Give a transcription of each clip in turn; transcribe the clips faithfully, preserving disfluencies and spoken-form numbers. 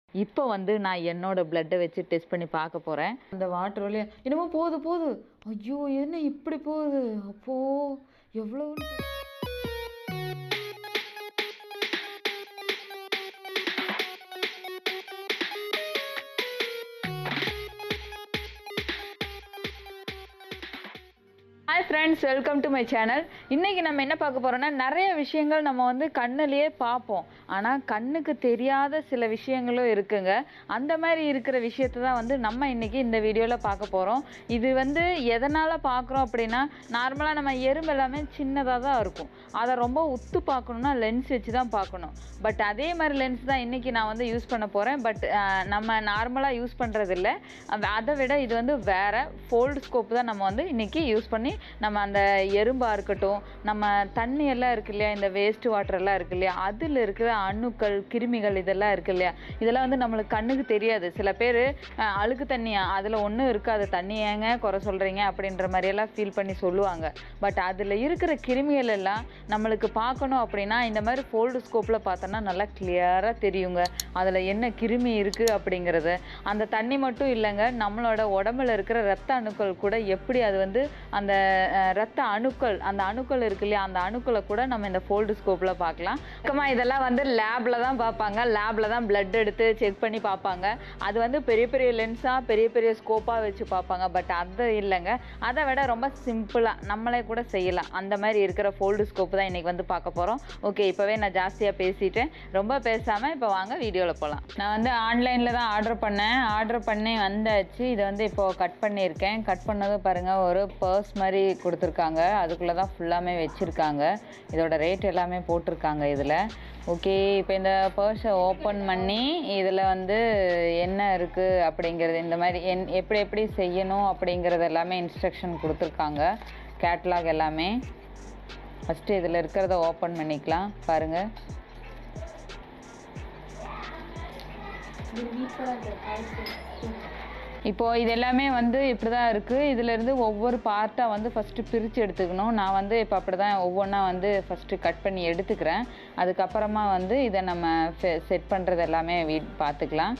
இப்போ வந்து நான் என்னோட பிளட்டை வச்சு டெஸ்ட் பண்ணி பார்க்க போகிறேன். அந்த வாட்டர் வழியா என்னமோ போகுது போகுது. ஐயோ என்ன இப்படி போகுது? அப்போ எவ்வளோ hi friends, welcome to my channel. இன்றைக்கி நம்ம என்ன பார்க்க போகிறோன்னா, நிறைய விஷயங்கள் நம்ம வந்து கண்ணிலேயே பார்ப்போம், ஆனால் கண்ணுக்கு தெரியாத சில விஷயங்களும் இருக்குங்க. அந்த மாதிரி இருக்கிற விஷயத்தை தான் வந்து நம்ம இன்றைக்கி இந்த வீடியோவில் பார்க்க போகிறோம். இது வந்து எதனால் பார்க்குறோம் அப்படின்னா, நார்மலாக நம்ம எறும்பு எல்லாமே சின்னதாக தான் இருக்கும். அதை ரொம்ப உத்து பார்க்கணுன்னா லென்ஸ் வச்சு தான் பார்க்கணும். பட் அதே மாதிரி லென்ஸ் தான் இன்றைக்கி நான் வந்து யூஸ் பண்ண போகிறேன். பட் நம்ம நார்மலாக யூஸ் பண்ணுறதில்ல, அதை விட இது வந்து வேறு ஃபோல்டு ஸ்கோப் தான் நம்ம வந்து இன்றைக்கி யூஸ் பண்ணி நம்ம அந்த எறும்பாக இருக்கட்டும், நம்ம தண்ணி எல்லாம் இருக்கு இல்லையா, இந்த வேஸ்ட் வாட்டர் எல்லாம் இருக்கு இல்லையா, அதில் இருக்கிற அணுக்கள், கிருமிகள் இதெல்லாம் இருக்கு இல்லையா, இதெல்லாம் வந்து நம்மளுக்கு கண்ணுக்கு தெரியாது. சில பேர் அழுக்கு தண்ணியா அதில் ஒன்றும் இருக்காது, தண்ணி ஏங்க குறை சொல்கிறீங்க அப்படின்ற மாதிரியெல்லாம் ஃபீல் பண்ணி சொல்லுவாங்க. பட் அதில் இருக்கிற கிருமிகள் எல்லாம் நம்மளுக்கு பார்க்கணும் அப்படின்னா இந்த மாதிரி ஃபோல்டு ஸ்கோப்பில் பார்த்தோன்னா நல்லா கிளியராக தெரியுங்க, அதில் என்ன கிருமி இருக்குது அப்படிங்கிறது. அந்த தண்ணி மட்டும் இல்லைங்க, நம்மளோட உடம்புல இருக்கிற ரத்த அணுக்கள் கூட எப்படி அது வந்து அந்த ரத்த அணுக்கள், அந்த அணுக்கள் இருக்கு இல்லையா, அந்த அணுக்களை கூட நம்ம இந்த ஃபோல்டு ஸ்கோப்பில் பார்க்கலாம். அக்கமா இதெல்லாம் வந்து லேபில் தான் பார்ப்பாங்க, லேபில் தான் பிளட் எடுத்து செக் பண்ணி பார்ப்பாங்க. அது வந்து பெரிய பெரிய லென்ஸாக பெரிய பெரிய ஸ்கோப்பாக வச்சு பார்ப்பாங்க. பட் அது இல்லைங்க, அதை விட ரொம்ப சிம்பிளாக நம்மளே கூட செய்யலாம். அந்த மாதிரி இருக்கிற ஃபோல்டு ஸ்கோப்பு தான் இன்றைக்கி வந்து பார்க்க போகிறோம். ஓகே, இப்போவே நான் ஜாஸ்தியாக பேசிட்டேன், ரொம்ப பேசாமல் இப்போ வாங்க வீடியோவில் போகலாம். நான் வந்து ஆன்லைனில் தான் ஆர்டர் பண்ணேன், ஆர்டர் பண்ணி வந்தாச்சு. இதை வந்து இப்போது கட் பண்ணியிருக்கேன். கட் பண்ணதும் பாருங்கள், ஒரு பர்ஸ் மாதிரி கொடுத்துருக்காங்க, அதுக்குள்ளே தான் ஃபுல்லாமே வச்சுருக்காங்க. இதோட ரேட் எல்லாமே போட்டிருக்காங்க இதில். ஓகே, இப்போ இந்த பர்ஸை ஓப்பன் பண்ணி இதில் வந்து என்ன இருக்குது அப்படிங்கிறது, இந்த மாதிரி என் எப்படி எப்படி செய்யணும் அப்படிங்கிறது எல்லாமே இன்ஸ்ட்ரக்ஷன் கொடுத்துருக்காங்க, கேட்லாக் எல்லாமே. ஃபஸ்ட்டு இதில் இருக்கிறத ஓப்பன் பண்ணிக்கலாம். பாருங்கள், இப்போது இது எல்லாமே வந்து இப்படி தான் இருக்குது. இதிலேருந்து ஒவ்வொரு பார்ட்டாக வந்து ஃபஸ்ட்டு பிரித்து எடுத்துக்கணும். நான் வந்து இப்போ அப்படி தான் ஒவ்வொன்றா வந்து ஃபஸ்ட்டு கட் பண்ணி எடுத்துக்கிறேன். அதுக்கப்புறமா வந்து இதை நம்ம செட் பண்ணுறது எல்லாமே வீ பார்த்துக்கலாம்.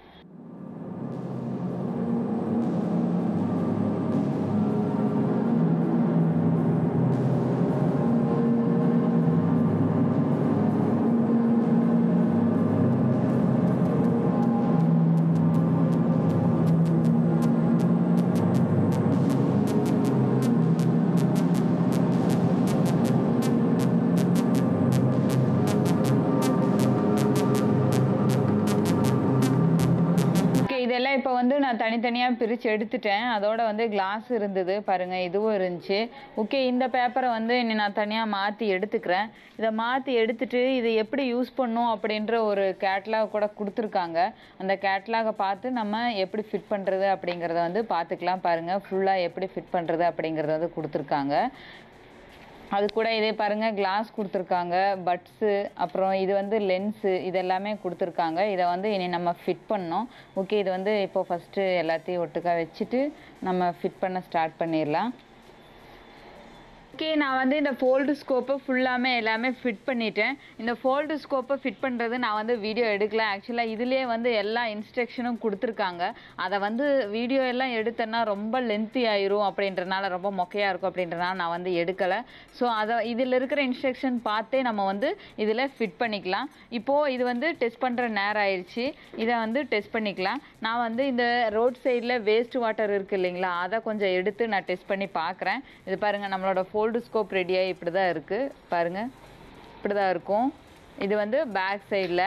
இதெல்லாம் இப்போ வந்து நான் தனித்தனியாக பிரித்து எடுத்துட்டேன். அதோட வந்து கிளாஸ் இருந்தது பாருங்கள், இதுவும் இருந்துச்சு. ஓகே, இந்த பேப்பரை வந்து இனி நான் தனியாக மாற்றி எடுத்துக்கிறேன். இதை மாற்றி எடுத்துகிட்டு இதை எப்படி யூஸ் பண்ணும் அப்படின்ற ஒரு கேட்லாக் கூட கொடுத்துருக்காங்க. அந்த கேட்லாகை பார்த்து நம்ம எப்படி ஃபிட் பண்ணுறது அப்படிங்கிறத வந்து பார்த்துக்கலாம். பாருங்கள், ஃபுல்லாக எப்படி ஃபிட் பண்ணுறது அப்படிங்கிறத வந்து கொடுத்துருக்காங்க. அது கூட இதே பாருங்கள், கிளாஸ் கொடுத்துருக்காங்க, பட்ஸு, அப்புறம் இது வந்து லென்ஸு, இது எல்லாமே கொடுத்துருக்காங்க. இதை வந்து இனி நம்ம ஃபிட் பண்ணோம். ஓகே, இது வந்து இப்போது ஃபஸ்ட்டு எல்லாத்தையும் ஒட்டுக்கா வச்சுட்டு நம்ம ஃபிட் பண்ண ஸ்டார்ட் பண்ணிடலாம். ஓகே, நான் வந்து இந்த ஃபோல்டு ஸ்கோப்பை ஃபுல்லாமே எல்லாமே ஃபிட் பண்ணிட்டேன். இந்த ஃபோல்டு ஸ்கோப்பை ஃபிட் பண்ணுறது நான் வந்து வீடியோ எடுக்கல. ஆக்சுவலாக இதிலே வந்து எல்லா இன்ஸ்ட்ரக்ஷனும் கொடுத்துருக்காங்க. அதை வந்து வீடியோ எல்லாம் எடுத்தேன்னா ரொம்ப லென்த்தி ஆயிரும் அப்படின்றனால, ரொம்ப மொக்கையாக இருக்கும் அப்படின்றனால நான் வந்து எடுக்கலை. ஸோ அதை இதில் இருக்கிற இன்ஸ்ட்ரக்ஷன் பார்த்தே நம்ம வந்து இதில் ஃபிட் பண்ணிக்கலாம். இப்போது இது வந்து டெஸ்ட் பண்ணுற நேரம் ஆயிடுச்சு, இதை வந்து டெஸ்ட் பண்ணிக்கலாம். நான் வந்து இந்த ரோட் சைடில் வேஸ்ட் வாட்டர் இருக்குது இல்லைங்களா, அதை கொஞ்சம் எடுத்து நான் டெஸ்ட் பண்ணி பார்க்குறேன். இது பாருங்கள், நம்மளோட ஃபோல்டு ஸ்கோப் ரெடியாக இப்படி தான் இருக்குது பாருங்கள், இப்படி தான் இருக்கும். இது வந்து பேக் சைடில்,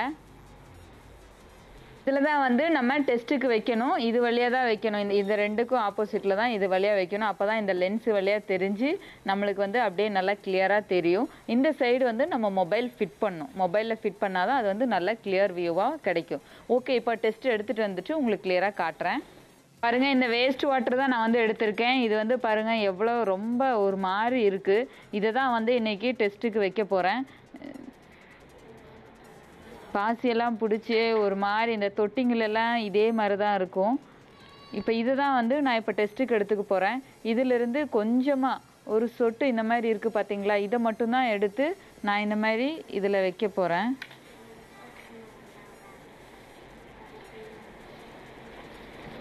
இதில் தான் வந்து நம்ம டெஸ்ட்டுக்கு வைக்கணும். இது வழியாக தான் வைக்கணும், இந்த இது ரெண்டுக்கும் ஆப்போசிட்டில் தான் இது வழியாக வைக்கணும். அப்போ தான் இந்த லென்ஸ் வழியாக தெரிஞ்சு நம்மளுக்கு வந்து அப்படியே நல்லா கிளியராக தெரியும். இந்த சைடு வந்து நம்ம மொபைல் ஃபிட் பண்ணணும், மொபைலில் ஃபிட் பண்ணால் தான் அது வந்து நல்லா கிளியர் வியூவாக கிடைக்கும். ஓகே, இப்போ டெஸ்ட் எடுத்துகிட்டு வந்துட்டு உங்களுக்கு கிளியராக காட்டுறேன். பாருங்கள், இந்த வேஸ்ட் வாட்டர் தான் நான் வந்து எடுத்திருக்கேன். இது வந்து பாருங்கள் எவ்வளோ ரொம்ப ஒரு மாதிரி இருக்குது. இதை தான் வந்து இன்றைக்கி டெஸ்ட்டுக்கு வைக்க போகிறேன். பாசியெல்லாம் பிடிச்சி ஒரு மாதிரி இந்த தொட்டிங்களெல்லாம் இதே மாதிரி தான் இருக்கும். இப்போ இதை தான் வந்து நான் இப்போ டெஸ்ட்டுக்கு எடுத்துக்க போகிறேன். இதிலிருந்து கொஞ்சமாக ஒரு சொட்டு இந்த மாதிரி இருக்குது பார்த்தீங்களா, இதை மட்டும்தான் எடுத்து நான் இந்த மாதிரி இதில் வைக்க போகிறேன்.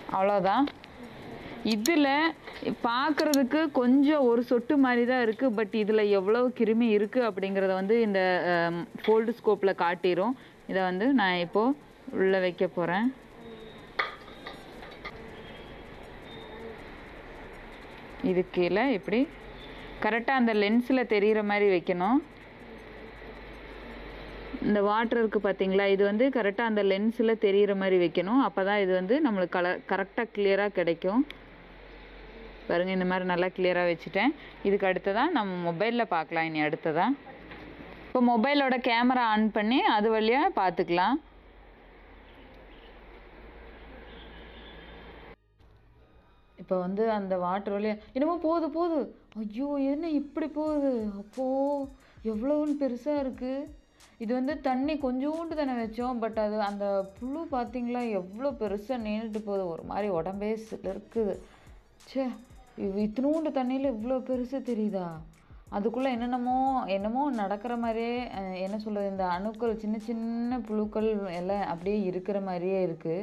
அவ்வளோதான். இதில் பார்க்குறதுக்கு கொஞ்சம் ஒரு சொட்டு மாதிரி தான் இருக்குது, பட் இதில் எவ்வளோ கிருமி இருக்குது அப்படிங்கிறத வந்து இந்த ஃபோல்டு ஸ்கோப்பில் காட்டிடும். இதை வந்து நான் இப்போது உள்ளே வைக்க போகிறேன். இது கீழே இப்படி கரெக்டாக அந்த லென்ஸில் தெரிகிற மாதிரி வைக்கணும். இந்த வாட்டர் இருக்குது பார்த்தீங்களா, இது வந்து கரெக்டாக அந்த லென்ஸில் தெரிகிற மாதிரி வைக்கணும். அப்போ தான் இது வந்து நம்மளுக்கு கலர் கரெக்டாக கிளியராக கிடைக்கும். பாருங்கள், இந்த மாதிரி நல்லா கிளியராக வச்சுட்டேன். இதுக்கு அடுத்ததான் நம்ம மொபைலில் பார்க்கலாம். இனி அடுத்ததான் இப்போ மொபைலோட கேமரா ஆன் பண்ணி அது வழியாக பார்த்துக்கலாம். இப்போ வந்து அந்த வாட்டர் வழியாக என்னமோ போகுது போகுது. ஐயோ, என்ன இப்படி போகுது? அப்போது எவ்வளோன்னு பெருசாக இருக்குது. இது வந்து தண்ணி கொஞ்சோண்டு தானே வச்சோம், பட் அது அந்த புழு பார்த்திங்களா எவ்வளோ பெருசாக நீண்டுட்டு போகுது. ஒரு மாதிரி உடம்பே இருக்குது. சே, இத்தினூண்டு தண்ணியில் இவ்வளோ பெருசு தெரியுதா? அதுக்குள்ளே என்னென்னமோ என்னமோ நடக்கிற மாதிரியே, என்ன சொல்கிறது, இந்த அணுக்கள் சின்ன சின்ன புழுக்கள் எல்லாம் அப்படியே இருக்கிற மாதிரியே இருக்குது.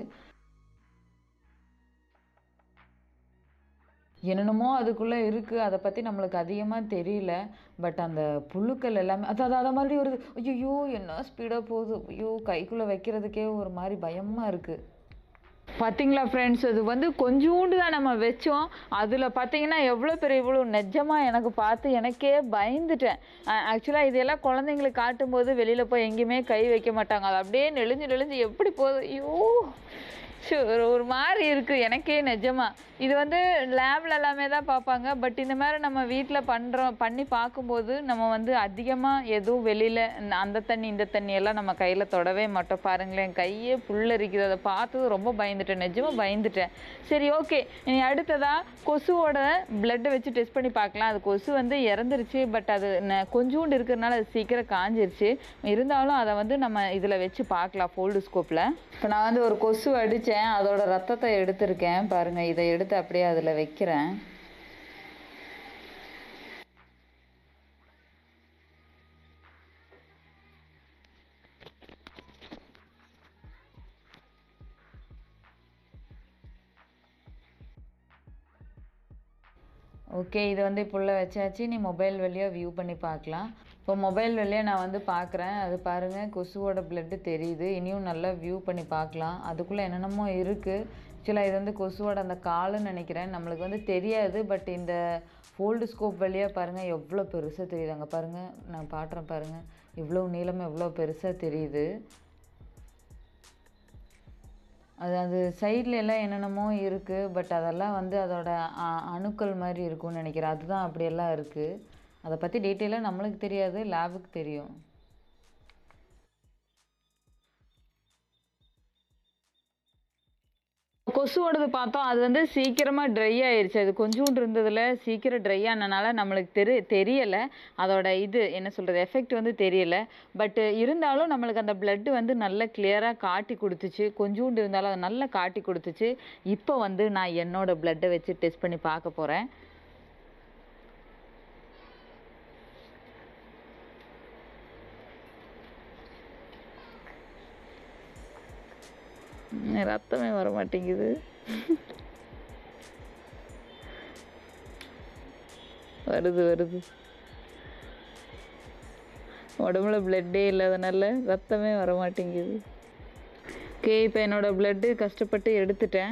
என்னென்னமோ அதுக்குள்ளே இருக்குது. அதை பற்றி நம்மளுக்கு அதிகமாக தெரியல. பட் அந்த புழுக்கள் எல்லாமே அது அது அதை மாதிரி வருது. ஐயோ, என்ன ஸ்பீடாக போகுது. ஐயோ, கைக்குள்ளே வைக்கிறதுக்கே ஒரு மாதிரி பயமாக இருக்குது. பார்த்தீங்களா ஃப்ரெண்ட்ஸ், அது வந்து கொஞ்சோண்டு தான் நம்ம வச்சோம். அதில் பார்த்தீங்கன்னா எவ்வளோ பெரிய இவ்வளோ நிஜமாக எனக்கு பார்த்து எனக்கே பயந்துட்டேன். ஆக்சுவலாக இதெல்லாம் குழந்தைங்களுக்கு காட்டும்போது வெளியில் போய் எங்கேயுமே கை வைக்க மாட்டாங்க. அது அப்படியே நெளிஞ்சு நெளிஞ்சு எப்படி போகுது. ஐயோ, ஒரு ஒரு மாதிரி இருக்குது எனக்கே நிஜமாக. இது வந்து லேபில் எல்லாமே தான் பார்ப்பாங்க. பட் இந்த மாதிரி நம்ம வீட்டில் பண்ணுறோம் பண்ணி பார்க்கும்போது நம்ம வந்து அதிகமாக எதுவும் வெளியில் அந்த தண்ணி இந்த தண்ணியெல்லாம் நம்ம கையில் தொடவே மாட்டோம். பாருங்களேன், கையே புல்லரிக்குது. அதை பார்த்து ரொம்ப பயந்துட்டேன், நிஜமாக பயந்துட்டேன். சரி, ஓகே. இனி அடுத்ததாக கொசுவோட பிளட்டை வச்சு டெஸ்ட் பண்ணி பார்க்கலாம். அது கொசு வந்து இறந்துருச்சு, பட் அது கொஞ்சோண்டு இருக்கிறதுனால அது சீக்கிரம் காஞ்சிருச்சு. இருந்தாலும் அதை வந்து நம்ம இதில் வச்சு பார்க்கலாம் ஃபோல்டு ஸ்கோப்பில். இப்போ நான் வந்து ஒரு கொசு அடித்தேன், அதோட ரத்தத்தை எடுத்திருக்கேன். பாருங்கள், இதை எடுத்து அப்படியே அதில் வைக்கிறேன். ஓகே, இது வந்து இப்போ உள்ள வச்சாச்சு. நீ மொபைல் வழியாக வியூ பண்ணி பார்க்கலாம். இப்போ மொபைல் வழியாக நான் வந்து பார்க்குறேன். அது பாருங்கள், கொசுவோட பிளட்டு தெரியுது. இனியும் நல்லா வியூ பண்ணி பார்க்கலாம். அதுக்குள்ளே என்னென்னமோ இருக்குது. ஆக்சுவலாக இது வந்து கொசுவோட அந்த காலுன்னு நினைக்கிறேன். நம்மளுக்கு வந்து தெரியாது. பட் இந்த ஃபோல்டு ஸ்கோப் வழியாக பாருங்கள் எவ்வளோ பெருசாக தெரியுது. அங்கே பாருங்கள், நான் பாட்டுறேன் பாருங்கள், இவ்வளோ நீளமாக எவ்வளோ பெருசாக தெரியுது. அது அது சைடில் எல்லாம் என்னென்னமோ இருக்குது. பட் அதெல்லாம் வந்து அதோட அணுக்கள் மாதிரி இருக்கும்னு நினைக்கிறேன். அதுதான் அப்படியெல்லாம் இருக்குது. அதை பற்றி டீட்டெயிலாக நம்மளுக்கு தெரியாது, லேபுக்கு தெரியும். கொசுவோடது பார்த்தோம், அது வந்து சீக்கிரமாக ட்ரை ஆயிடுச்சு. அது கொஞ்சோண்டு இருந்ததில் சீக்கிரம் ட்ரை ஆனனால நம்மளுக்கு தெரி தெரியலை அதோட இது என்ன சொல்கிறது எஃபெக்ட் வந்து தெரியலை. பட் இருந்தாலும் நம்மளுக்கு அந்த பிளட்டு வந்து நல்லா கிளியராக காட்டி கொடுத்துச்சு. கொஞ்சோண்டு இருந்தாலும் அதை நல்லா காட்டி கொடுத்துச்சு. இப்போ வந்து நான் என்னோடய பிளட்டை வச்சு டெஸ்ட் பண்ணி பார்க்க போகிறேன். ரத்தமே வர மாட்டேங்குது. வருது வருது உடம்புல பிளட்டே இல்லாதனால ரத்தமே வர மாட்டேங்குது. ஓகே, இப்போ என்னோட பிளட்டு கஷ்டப்பட்டு எடுத்துட்டேன்.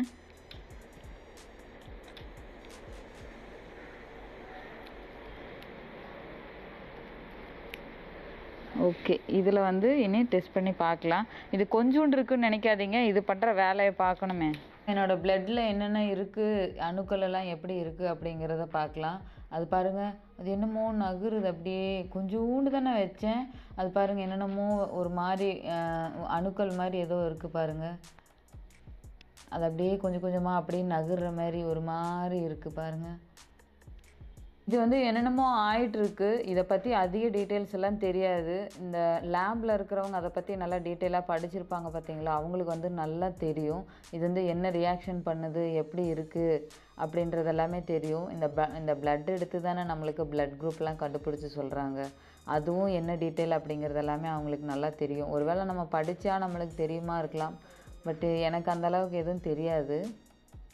ஓகே, இதில் வந்து இனி டெஸ்ட் பண்ணி பார்க்கலாம். இது கொஞ்சோண்டு இருக்குன்னு நினைக்காதீங்க, இது பண்ணுற வேலையை பார்க்கணுமே. என்னோடய பிளட்டில் என்னென்ன இருக்குது, அணுக்கள் எல்லாம் எப்படி இருக்குது அப்படிங்கிறத பார்க்கலாம். அது பாருங்கள், அது என்னமோ நகருது. அப்படியே கொஞ்சோண்டு தானே வச்சேன். அது பாருங்கள், என்னென்னமோ ஒரு மாதிரி அணுக்கள் மாதிரி ஏதோ இருக்குது பாருங்கள். அது அப்படியே கொஞ்சம் கொஞ்சமாக அப்படியே நகர்ற மாதிரி ஒரு மாதிரி இருக்குது பாருங்கள். இது வந்து என்னென்னமோ ஆயிட்டுருக்கு. இதை பற்றி அதிக டீட்டெயில்ஸ் எல்லாம் தெரியாது. இந்த லேபில் இருக்கிறவங்க அதை பற்றி நல்லா டீட்டெயிலாக படிச்சிருப்பாங்க பார்த்தீங்களா, அவங்களுக்கு வந்து நல்லா தெரியும். இது வந்து என்ன ரியாக்ஷன் பண்ணுது, எப்படி இருக்குது அப்படின்றது எல்லாமே தெரியும். இந்த ப இந்த பிளட் எடுத்து தானே நம்மளுக்கு பிளட் குரூப்லாம் கண்டுபிடிச்சி சொல்கிறாங்க. அதுவும் என்ன டீட்டெயில் அப்படிங்கிறது எல்லாமே அவங்களுக்கு நல்லா தெரியும். ஒருவேளை நம்ம படித்தா நம்மளுக்கு தெரியுமா இருக்கலாம். பட்டு எனக்கு அந்தளவுக்கு எதுவும் தெரியாது.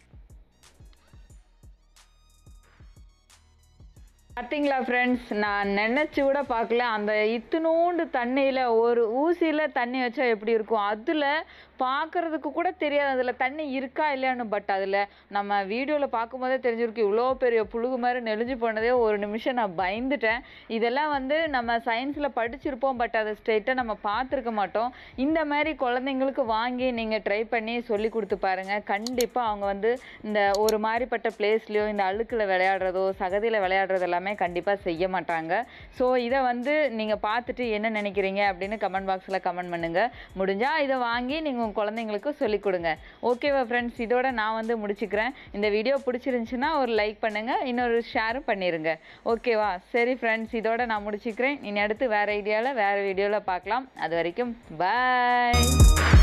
பார்த்தீங்களா ஃப்ரெண்ட்ஸ், நான் நினச்சி கூட பார்க்கல. அந்த இத்துணூண்டு தண்ணியில் ஒரு ஊசியில் தண்ணி வச்சா எப்படி இருக்கும், அதில் பார்க்குறதுக்கு கூட தெரியாது அதில் தண்ணி இருக்கா இல்லையான்னு. பட் அதில் நம்ம வீடியோவில் பார்க்கும்போதே தெரிஞ்சிருக்கு, இவ்வளோ பெரிய புழுகு மாதிரி நெளிஞ்சு போனதே ஒரு நிமிஷம் நான் பயந்துட்டேன். இதெல்லாம் வந்து நம்ம சயின்ஸில் படிச்சிருப்போம், பட் அதை ஸ்ட்ரெயிட்டாக நம்ம பார்த்துருக்க மாட்டோம். இந்த மாதிரி குழந்தைங்களுக்கு வாங்கி நீங்கள் ட்ரை பண்ணி சொல்லி கொடுத்து பாருங்கள். கண்டிப்பாக அவங்க வந்து இந்த ஒரு மாதிரிப்பட்ட பிளேஸ்லையோ இந்த அழுக்கில் விளையாடுறதோ சகதியில் விளையாடுறது எல்லாமே கண்டிப்பாக செய்ய மாட்டாங்க. ஸோ இதை வந்து நீங்கள் பார்த்துட்டு என்ன நினைக்கிறீங்க அப்படின்னு கமெண்ட் பாக்ஸில் கமெண்ட் பண்ணுங்கள். முடிஞ்சால் இதை வாங்கி நீங்கள் உங்கள் குழந்தைங்களுக்கு சொல்லிக் கொடுங்க. ஓகேவா ஃப்ரெண்ட்ஸ், இதோட நான் வந்து முடிச்சுக்கிறேன். இந்த வீடியோ பிடிச்சிருந்துச்சுன்னா ஒரு லைக் பண்ணுங்கள், இன்னொரு ஷேரும் பண்ணிடுங்க. ஓகேவா? சரி ஃப்ரெண்ட்ஸ், இதோட நான் முடிச்சுக்கிறேன். இனி அடுத்து வேறு ஐடியாவில் வேறு வீடியோவில் பார்க்கலாம். அது வரைக்கும் பாய்.